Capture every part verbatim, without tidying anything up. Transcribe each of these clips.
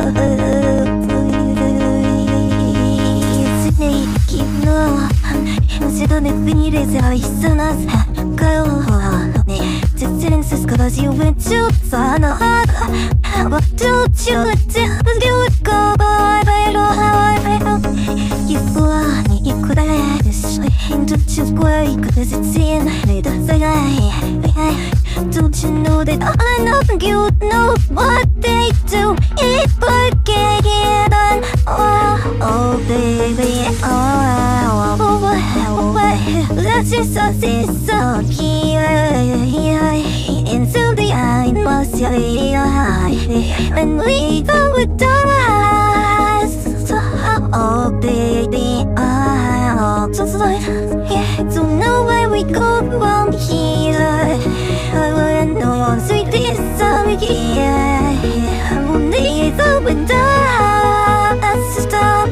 Cause you went too far, no. What don't you do? You go by, by, you want me, you could I just don't you worry, cause it's in the sky. Don't you know that I know you know what they do? It would get it on. Oh, oh, baby, oh, oh, oh, oh, let's just say so here. Into the eye, must you and we go with us. Oh, baby, oh, just like, yeah, don't know where we go from here. I wanna know, sweet this summer here. Only go with us, stop.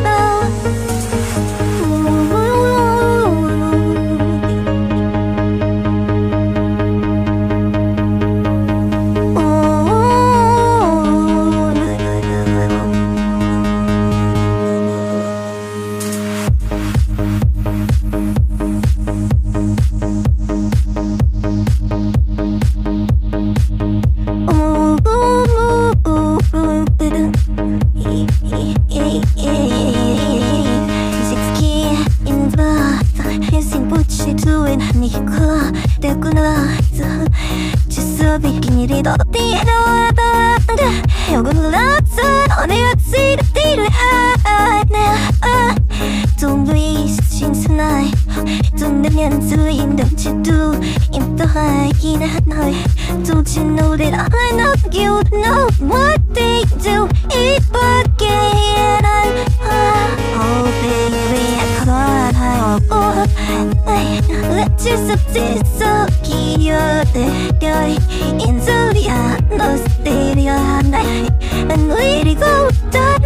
Don't waste tonight. Don't let me don't you do in the high night. Don't you know that I know you know what they do? It would get on. Oh, baby, oh, oh, let's just disappear there into the atmosphere and let it go down.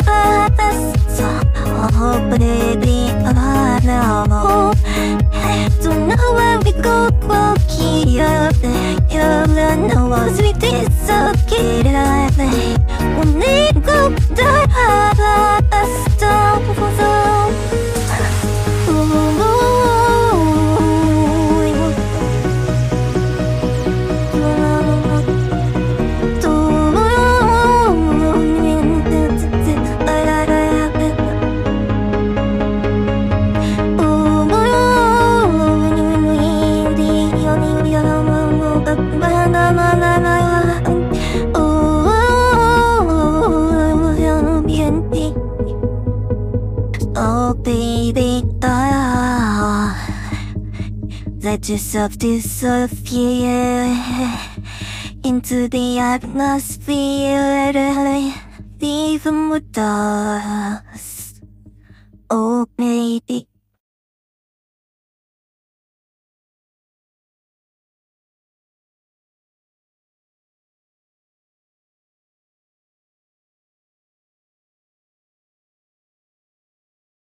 Oh, baby, oh, no. Don't know where we go from here. You don't know what we disappear. We'll need to go down. Stop. Oh, baby, oh, let yourself disappear into the atmosphere, leave them with us. Oh, baby.